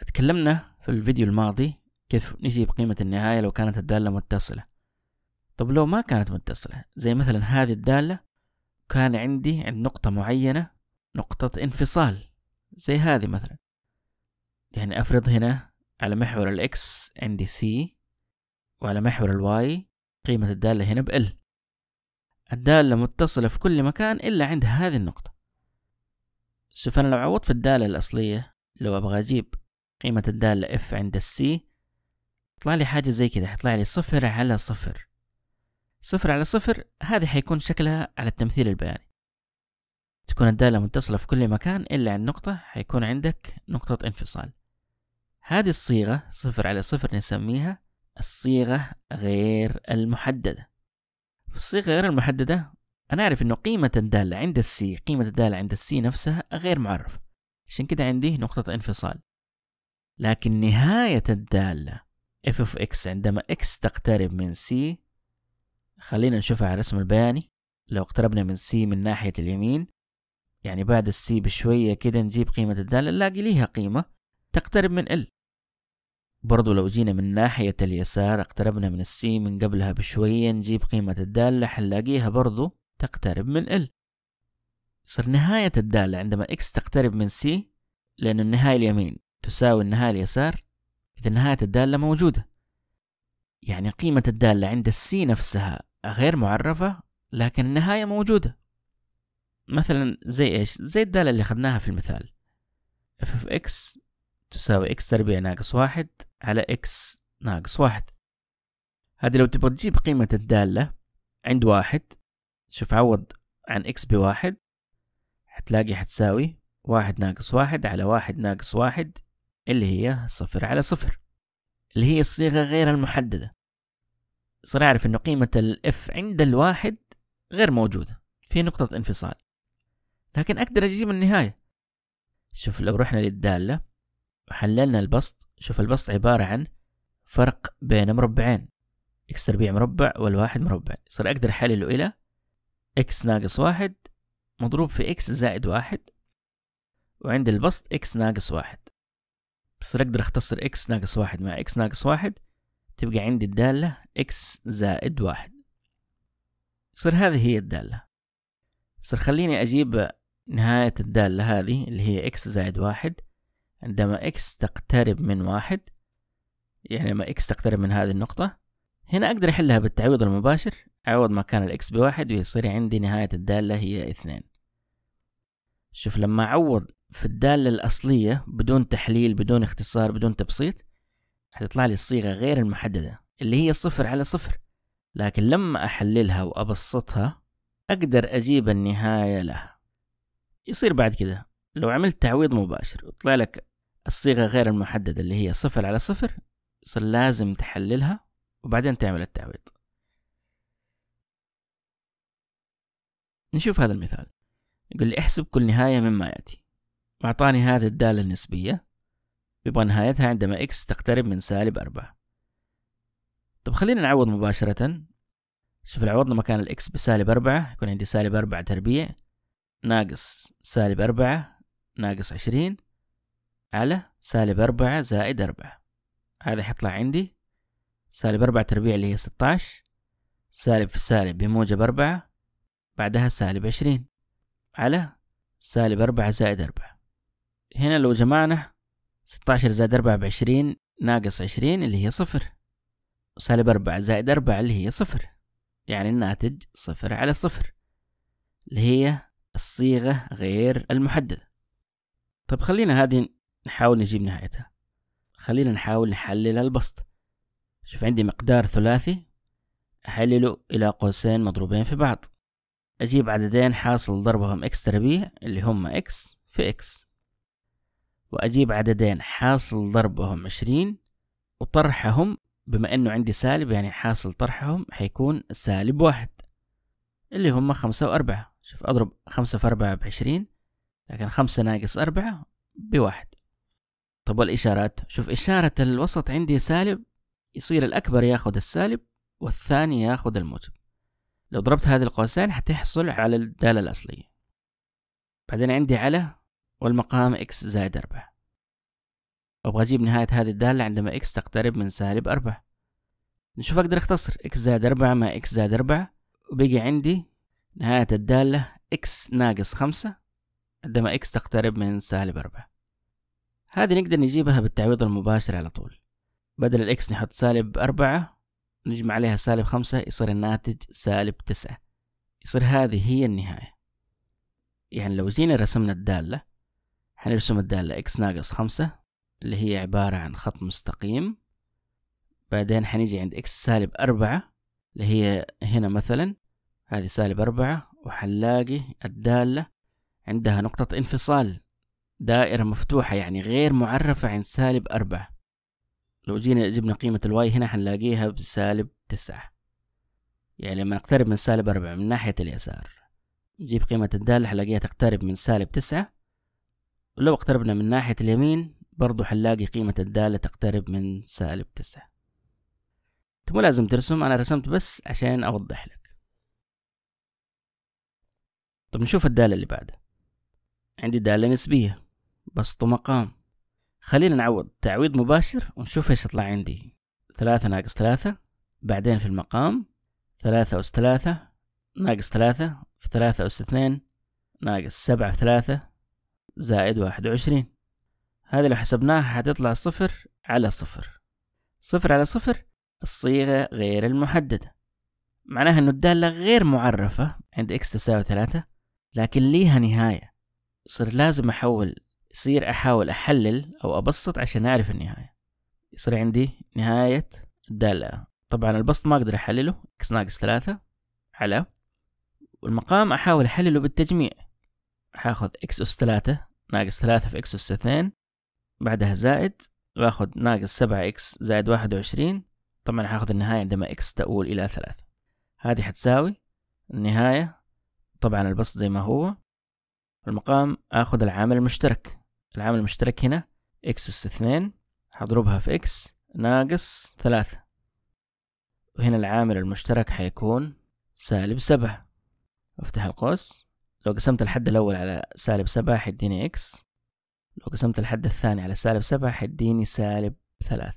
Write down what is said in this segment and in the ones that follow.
تكلمنا في الفيديو الماضي كيف نجيب قيمة النهاية لو كانت الدالة متصلة. طب لو ما كانت متصلة، زي مثلا هذه الدالة كان عندي عند نقطة معينة نقطة انفصال زي هذه مثلا، يعني أفرض هنا على محور الإكس عندي C، وعلى محور الواي قيمة الدالة هنا بL. الدالة متصلة في كل مكان إلا عند هذه النقطة. شوف أنا لو عوضت في الدالة الأصلية، لو أبغى أجيب قيمة الدالة F عند C، يطلع لي حاجة زي كده، يطلع لي 0/0. 0/0 هذه حيكون شكلها على التمثيل البياني، تكون الدالة متصلة في كل مكان إلا عند نقطة حيكون عندك نقطة انفصال. هذه الصيغة 0/0 نسميها الصيغة غير المحددة. في الصيغة غير المحددة أنا أعرف إنه قيمة الدالة عند السي، قيمة الدالة عند السي نفسها غير معرفة، عشان كده عندي نقطة انفصال. لكن نهاية الدالة f of x عندما x تقترب من c، خلينا نشوفها على الرسم البياني. لو اقتربنا من c من ناحية اليمين، يعني بعد السي بشوية كده نجيب قيمة الدالة، نلاقي ليها قيمة تقترب من L. برضو لو جينا من ناحية اليسار، اقتربنا من السي من قبلها بشوية، نجيب قيمة الدالة حنلاقيها برضو تقترب من L. صار نهاية الدالة عندما x تقترب من C، لأن النهاية اليمين تساوي النهاية اليسار، إذا نهاية الدالة موجودة. يعني قيمة الدالة عند السي نفسها غير معرفة، لكن النهاية موجودة. مثلا زي إيش؟ زي الدالة اللي خدناها في المثال، f of x تساوي x تربيع ناقص 1 على x ناقص 1. هذه لو تبغى تجيب قيمة الدالة عند 1، شوف عوض عن x ب1، حتلاقي حتساوي 1 ناقص 1 على 1 ناقص 1 اللي هي 0/0، اللي هي الصيغة غير المحددة. صار أعرف إنه قيمة الF عند الواحد غير موجودة، في نقطة انفصال، لكن أقدر أجيب النهاية. شوف لو رحنا للدالة وحللنا البسط، شوف البسط عبارة عن فرق بين مربعين، x تربيع مربع والواحد مربع. صار أقدر أحلله إلى x ناقص 1 مضروب في x زائد 1، وعند البسط x ناقص 1. بصير أقدر أختصر x ناقص 1 مع x ناقص 1، تبقى عندي الدالة x زائد 1. صار هذه هي الدالة. صار خليني أجيب نهاية الدالة هذه اللي هي x زائد 1 عندما x تقترب من 1، يعني لما x تقترب من هذه النقطة. هنا أقدر أحلها بالتعويض المباشر، أعوض مكان الx ب1 ويصير عندي نهاية الدالة هي 2. شوف لما أعوض في الدالة الأصلية بدون تحليل، بدون اختصار، بدون تبسيط، هتطلع لي الصيغة غير المحددة اللي هي 0/0. لكن لما أحللها وأبسطها أقدر أجيب النهاية لها. يصير بعد كده لو عملت تعويض مباشر وطلع لك الصيغة غير المحددة اللي هي 0/0، يصير لازم تحللها وبعدين تعمل التعويض. نشوف هذا المثال. يقول لي احسب كل نهاية مما يأتي، وأعطاني هذه الدالة النسبية يبغى نهايتها عندما x تقترب من -4. طب خلينا نعوض مباشرة. شوف لو عوضنا مكان الإكس ب4 يكون عندي -4 تربيع ناقص -4 ناقص 20 على -4 زائد 4. هذا حيطلع عندي -4 تربيع اللي هي 16، سالب في سالب بموجب 4، بعدها -20 على -4 زائد 4. هنا لو جمعنا 16 زائد 4 ب20 ناقص 20 اللي هي 0، -4 زائد 4 اللي هي 0، يعني الناتج 0/0 اللي هي الصيغة غير المحددة. طب خلينا هذه نحاول نجيب نهايتها. خلينا نحاول نحلل البسط. شوف عندي مقدار ثلاثي، أحلله إلى قوسين مضروبين في بعض، أجيب عددين حاصل ضربهم x تربيع اللي هم x في x، وأجيب عددين حاصل ضربهم 20 وطرحهم، بما أنه عندي سالب يعني حاصل طرحهم حيكون -1 اللي هم 5 و4. شوف أضرب 5 في 4 ب20، لكن 5 ناقص 4 ب1. طب والإشارات؟ شوف إشارة الوسط عندي سالب، يصير الأكبر ياخد السالب والثاني ياخد الموجب. لو ضربت هذه القوسين حتحصل على الدالة الأصلية. بعدين عندي على والمقام x زائد 4، وابغى اجيب نهاية هذه الدالة عندما x تقترب من -4. نشوف اقدر اختصر x زائد 4 مع x زائد 4 وبقي عندي نهاية الدالة x ناقص 5 عندما x تقترب من -4. هذه نقدر نجيبها بالتعويض المباشر على طول. بدل الإكس نحط -4 نجمع عليها -5 يصير الناتج -9. يصير هذه هي النهاية. يعني لو جينا رسمنا الدالة حنرسم الدالة إكس ناقص 5 اللي هي عبارة عن خط مستقيم. بعدين حنيجي عند إكس -4 اللي هي هنا مثلا هذه -4 وحنلاقي الدالة عندها نقطة انفصال دائرة مفتوحة يعني غير معرفة عند -4. لو جينا جبنا قيمة الواي هنا حنلاقيها ب9. يعني لما نقترب من -4 من ناحية اليسار نجيب قيمة الدالة حنلاقيها تقترب من -9. ولو اقتربنا من ناحية اليمين برضو حنلاقي قيمة الدالة تقترب من -9. مو لازم ترسم، أنا رسمت بس عشان أوضح لك. طب نشوف الدالة اللي بعدها. عندي دالة نسبية بسط ومقام. خلينا نعوض تعويض مباشر ونشوف ايش يطلع عندي. 3 ناقص 3 بعدين في المقام 3 أس 3 ناقص 3 في 3 أس 2 ناقص 7 في 3 زائد 21. هذه لو حسبناها حتطلع 0 على 0. 0 على 0 الصيغة غير المحددة، معناها انه الدالة غير معرفة عند x تساوي 3 لكن ليها نهاية. يصير لازم أحاول أحلل أو أبسط عشان أعرف النهاية. يصير عندي نهاية الدالة. طبعا البسط ما أقدر أحلله x ناقص 3 على، والمقام أحاول أحلله بالتجميع. هاخذ x أس 3 ناقص 3 في x أس 2 بعدها زائد وأخذ ناقص 7x زائد 21. طبعا هاخذ النهاية عندما x تؤول إلى 3. هذه حتساوي النهاية. طبعا البسط زي ما هو. المقام أخذ العامل المشترك. العامل المشترك هنا x أس 2 هضربها في x ناقص 3 وهنا العامل المشترك حيكون -7. افتح القوس. لو قسمت الحد الأول على -7 حيديني x. لو قسمت الحد الثاني على -7 حيديني -3.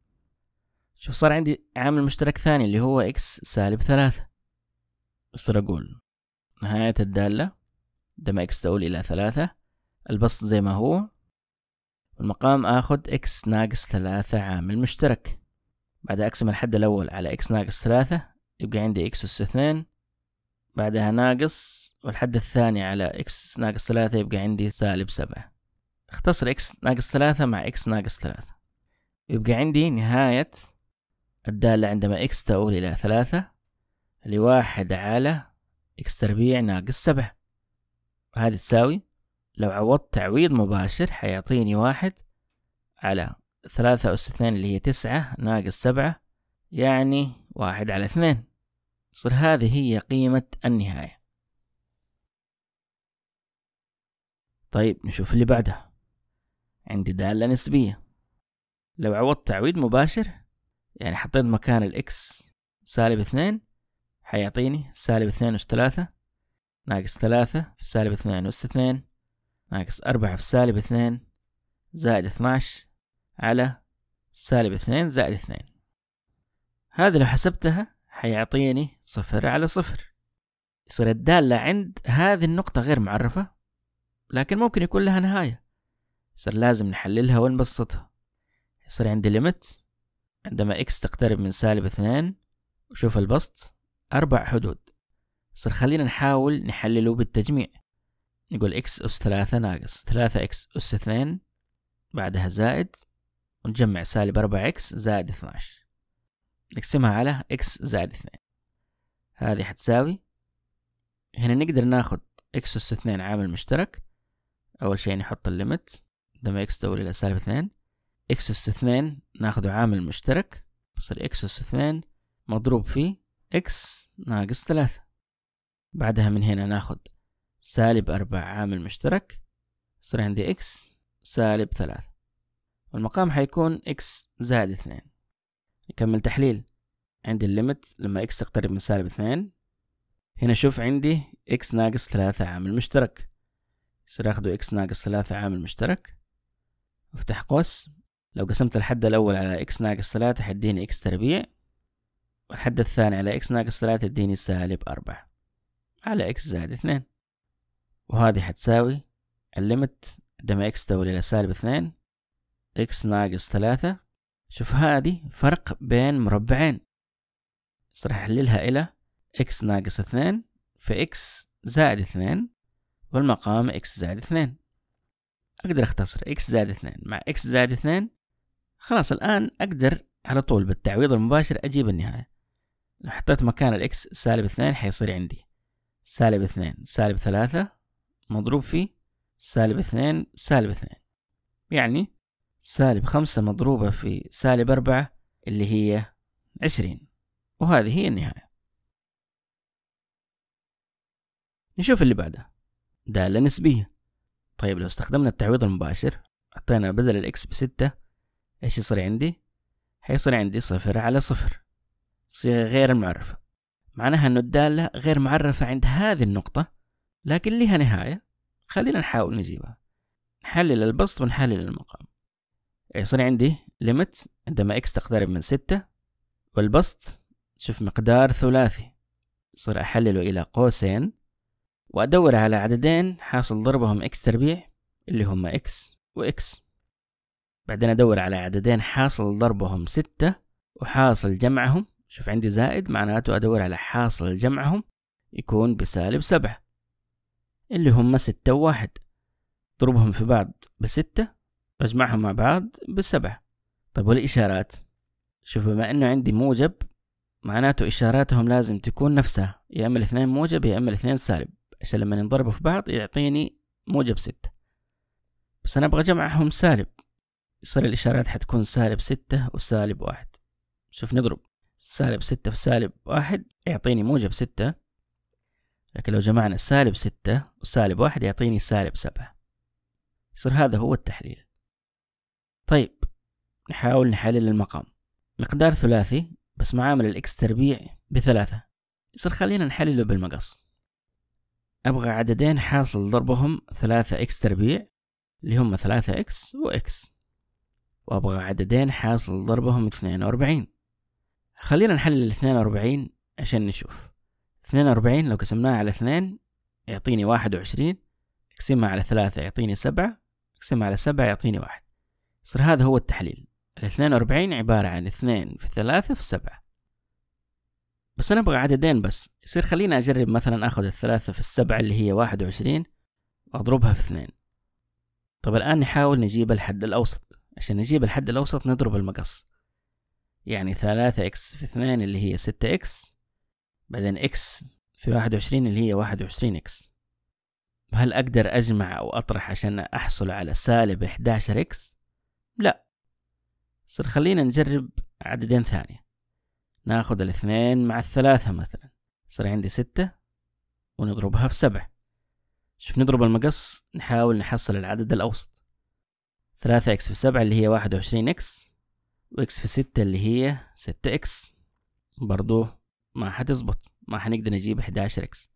شوف صار عندي عامل مشترك ثاني اللي هو x -3. أصير أقول نهاية الدالة عندما x تؤول إلى 3 البسط زي ما هو، والمقام آخذ x ناقص 3 عامل مشترك. بعد أقسم الحد الأول على x ناقص 3 يبقى عندي x أس 2 بعدها ناقص، والحد الثاني على x ناقص 3 يبقى عندي -7. اختصر x ناقص 3 مع x ناقص 3 يبقى عندي نهاية الدالة عندما x تؤول إلى 3 اللي 1 على x تربيع ناقص 7. هذه تساوي لو عوضت تعويض مباشر حيعطيني 1 على 3 أس 2 اللي هي 9 ناقص 7 يعني 1 على 2. صار هذه هي قيمة النهاية. طيب نشوف اللي بعدها. عندي دالة نسبية. لو عوضت تعويض مباشر يعني حطيت مكان الإكس -2 حيعطيني -2 أس 3 ناقص 3 في -2 أس 2 ناقص 4 في -2 زائد 12 على -2 زائد 2. هذه لو حسبتها حيعطيني 0 على 0. يصير الدالة عند هذه النقطة غير معرفة لكن ممكن يكون لها نهاية. يصير لازم نحللها ونبسطها. يصير عندي ليميت عندما x تقترب من -2 وشوف البسط 4 حدود. يصير خلينا نحاول نحلله بالتجميع. نقول x أس 3 ناقص 3x أس 2 بعدها زائد ونجمع -4x زائد 12 نقسمها على x زائد 2. هذه حتساوي هنا نقدر ناخد x أس 2 عامل مشترك. أول شيء نحط الليمت عندما x تؤول إلى -2 x أس 2 ناخده عامل مشترك يصير x أس 2 مضروب في x ناقص 3. بعدها من هنا ناخد -4 عامل مشترك يصير عندي x -3 والمقام حيكون x زائد 2. نكمل تحليل. عندي الليمت لما x تقترب من -2 هنا شوف عندي x ناقص 3 عامل مشترك يصير اخده x ناقص 3 عامل مشترك افتح قوس لو قسمت الحد الأول على x ناقص 3 حيديني x تربيع، والحد الثاني على x ناقص 3 يديني -4 على x زائد 2. وهذه حتساوي الليمت عندما x تولي إلى -2 x ناقص 3. شوف هذه فرق بين مربعين، راح أحللها إلى x ناقص 2 في x زائد 2 والمقام x زائد 2. أقدر أختصر x زائد 2 مع x زائد 2. خلاص الآن أقدر على طول بالتعويض المباشر أجيب النهاية. لو حطيت مكان الإكس -2 حيصير عندي -2 -3 مضروب في -2 -2، يعني -5 مضروبة في -4 اللي هي 20، وهذه هي النهاية. نشوف اللي بعدها، دالة نسبية. طيب لو استخدمنا التعويض المباشر حطينا بدل الإكس ب6، إيش يصير عندي؟ حيصير عندي 0 على 0، صيغة غير المعرفة، معناها أنه الدالة غير معرفة عند هذه النقطة لكن لها نهاية. خلينا نحاول نجيبها، نحلل البسط ونحلل المقام. يصير عندي ليميت عندما x تقترب من 6، والبسط شوف مقدار ثلاثي، يصير أحلله إلى قوسين وأدور على عددين حاصل ضربهم x تربيع اللي هم x و x، بعدين أدور على عددين حاصل ضربهم 6 وحاصل جمعهم، شوف عندي زائد معناته أدور على حاصل جمعهم يكون ب7 اللي هم 6 و1، ضربهم في بعض ب6 واجمعهم مع بعض ب7. طيب والإشارات؟ شوف بما أنه عندي موجب معناته إشاراتهم لازم تكون نفسها، يا إما الاثنين موجب يا إما الاثنين سالب، عشان لما ينضربوا في بعض يعطيني موجب 6. بس أنا أبغى جمعهم سالب، يصير الإشارات حتكون -6 و1. شوف نضرب -6 في -1 يعطيني موجب 6، لكن لو جمعنا -6 و1 يعطيني -7. يصير هذا هو التحليل. طيب نحاول نحلل المقام، مقدار ثلاثي بس معامل الإكس تربيع ب3، يصير خلينا نحلله بالمقص. أبغى عددين حاصل ضربهم 3x تربيع اللي هم 3x وx، وأبغى عددين حاصل ضربهم 42. خلينا نحلل 42 عشان نشوف. 42 لو قسمناها على 2 يعطيني 21، اقسمها على 3 يعطيني 7، اقسمها على 7 يعطيني 1. يصير هذا هو التحليل. 42 عبارة عن 2 في 3 في 7. بس أنا أبغى عددين بس، يصير خلينا أجرب مثلا أخذ 3 في 7 اللي هي 21 وأضربها في 2. طب الآن نحاول نجيب الحد الأوسط. عشان نجيب الحد الأوسط نضرب المقص، يعني 3x في 2 اللي هي 6x، بعدين x في 21 اللي هي 21x. هل أقدر أجمع أو أطرح عشان أحصل على -11x؟ لا. صار خلينا نجرب عددين ثانية، ناخذ 2 مع 3 مثلا، صار عندي 6 ونضربها في 7. شوف نضرب المقص نحاول نحصل العدد الأوسط. 3x في 7 اللي هي 21x، وx في 6 اللي هي 6x، برضو ما حتزبط، ما حنقدر نجيب 11x.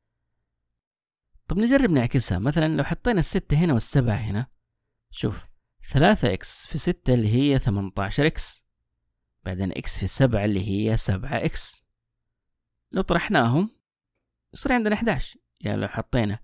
طب نجرب نعكسها، مثلا لو حطينا 6 هنا وال7 هنا، شوف 3x في 6 اللي هي 18x، بعدين x في 7 اللي هي 7x، لو طرحناهم يصير عندنا 11. يعني لو حطينا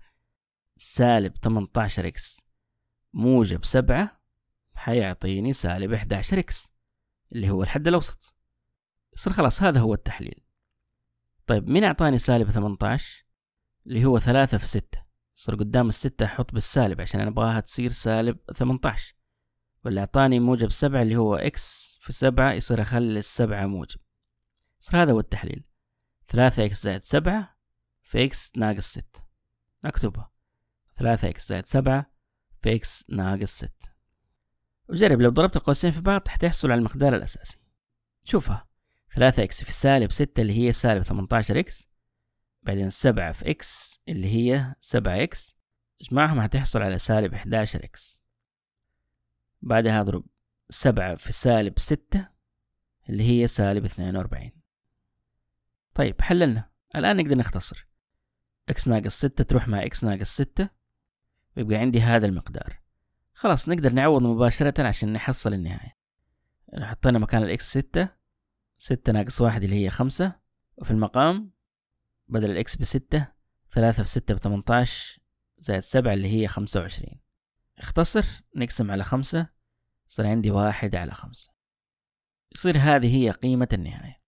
-18x موجب 7 حيعطيني -11x اللي هو الحد الأوسط. يصير خلاص هذا هو التحليل. طيب مين أعطاني -18 اللي هو 3 في 6؟ صار قدام ال6 أحط بالسالب عشان أنا أبغاها تصير -18. واللي أعطاني موجب 7 اللي هو x في 7، يصير أخلي 7 موجب. صار هذا هو التحليل. 3x زائد 7 في x ناقص 6، نكتبها 3x زائد 7 في x ناقص 6. وجرب لو ضربت القوسين في بعض حتحصل على المقدار الأساسي. شوفها 3x في -6 اللي هي -18x، بعدين 7 في x اللي هي 7x، اجمعهم هتحصل على -11x. بعدها اضرب 7 في -6 اللي هي -42. طيب حللنا. الآن نقدر نختصر x ناقص 6 تروح مع x ناقص 6 ويبقى عندي هذا المقدار خلاص نقدر نعوض مباشرة عشان نحصل النهاية. حطينا مكان الإكس 6 ناقص 1 اللي هي 5، وفي المقام بدل الإكس ب6 3 في 6 ب18 زائد 7 اللي هي 25. اختصر نقسم على 5 صار عندي 1/5. يصير هذه هي قيمة النهاية.